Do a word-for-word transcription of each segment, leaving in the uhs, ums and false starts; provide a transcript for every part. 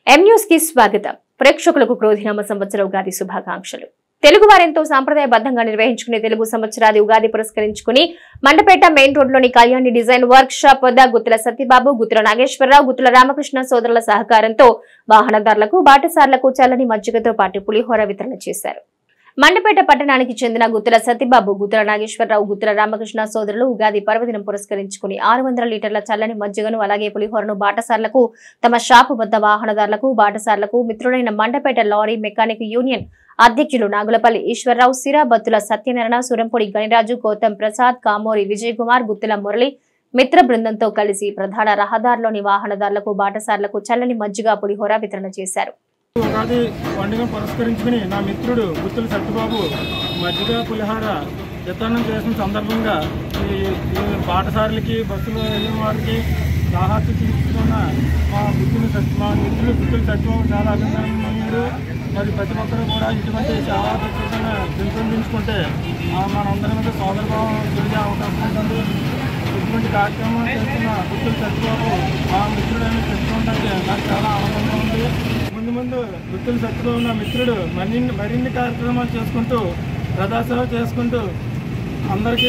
M news కి స్వాగతం. ప్రేక్షకులకు క్రోధినామ సంవత్సర ఉగాది శుభాకాంక్షలు. తెలుగు వారెంతో సాంప్రదాయబద్ధంగా నిర్వహించుకునే తెలుగు సంవత్సరాది ఉగాది పురస్కరించుకుని మండపేట మెయిన్ రోడ్ లోని కళ్యాణి డిజైన్ వర్క్ షాప్ వద్ద గుత్తుల సత్యబాబు, గుత్తుల నాగేశ్వరరావు, గుత్తుల రామకృష్ణ సోదరుల సహకారంతో వాహనదారులకు, బాటసార్లకు చల్లని మజ్జిగతో పాటు పులిహోర వితరణ చేశారు. మండపేట పట్టణానికి చెందిన గుత్తుల సత్యబాబు, గుత్తుల నాగేశ్వరరావు, గుత్తుల రామకృష్ణ సోదరులు ఉగాది పర్వదినం పురస్కరించుకుని ఆరు వందల లీటర్ల చల్లని మజ్జిగను అలాగే పులిహోరను బాటసార్లకు, తమ షాపు వద్ద వాహనదారులకు, బాటసార్లకు మిత్రుడైన మండపేట లారీ మెకానిక్ యూనియన్ అధ్యక్షులు నాగులపల్లి ఈశ్వరరావు, సిరా, బత్తుల సత్యనారాయణ, సురంపొడి గణిరాజు, గౌతమ్ ప్రసాద్, కామోరి విజయ్ కుమార్, గుత్తుల మురళి మిత్ర బృందంతో కలిసి ప్రధాన రహదారిలోని వాహనదారులకు, బాటసార్లకు చల్లని మజ్జిగ, పులిహోర వితరణ చేశారు. ఉగాది పండుగ పురస్కరించుకుని నా మిత్రుడు గుత్తుల సత్యబాబు మజ్జిగ పులిహార వితరణ చేసిన సందర్భంగా ఈ బాటసారులకి, బస్సులో వెళ్ళిన వారికి దాహార్తి తీసుకున్న మా గుత్తుల సత్య మా మిత్రుడు గుత్తుల సత్యబాబు చాలా అభినందనీయుడు. మరి ప్రతి ఒక్కరూ కూడా ఇటువంటి చాలా ప్రత్యేకంగా పెంపొందించుకుంటే మనందరి మీద సోదరభావం పెరిగే అవకాశం ఉంటుంది. ఇటువంటి కార్యక్రమాలు చేస్తున్న గుత్తుల సత్యబాబు మా మిత్రుడైన పెంచుకోవడానికి నాకు చాలా ఆనందంగా ఉంది. ముందు ముందు గుత్తుల సత్యబాబు నా మిత్రుడు మరిన్ని మరిన్ని కార్యక్రమాలు చేసుకుంటూ, ప్రదర్శన చేసుకుంటూ అందరికీ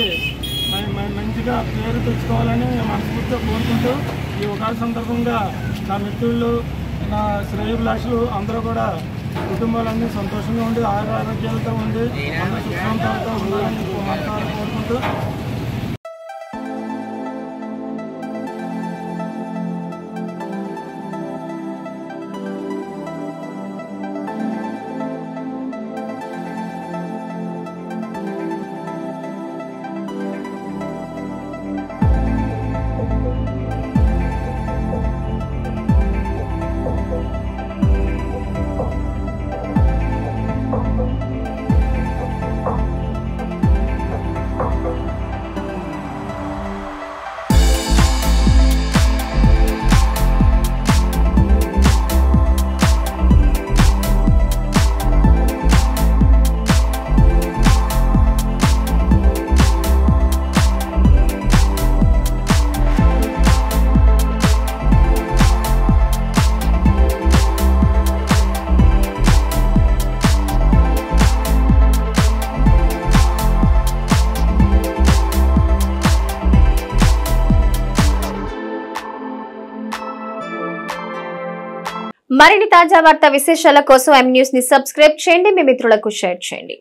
మంచిగా పేరు తెచ్చుకోవాలని మనస్ఫూర్తిగా కోరుకుంటూ, ఈ ఉగాది సందర్భంగా నా మిత్రులు, నా శ్రేయోభిలాషులు అందరూ కూడా కుటుంబాలన్నీ సంతోషంగా ఉండి, ఆయుర ఆరోగ్యాలతో ఉండి, అందరూ సుఖాంతాలతో ఉండాలని మనసారా కోరుకుంటూ మరిన్ని తాజా వార్తా విశేషాల కోసం ఎం న్యూస్ ని సబ్స్క్రైబ్ చేయండి, మీ మిత్రులకు షేర్ చేయండి.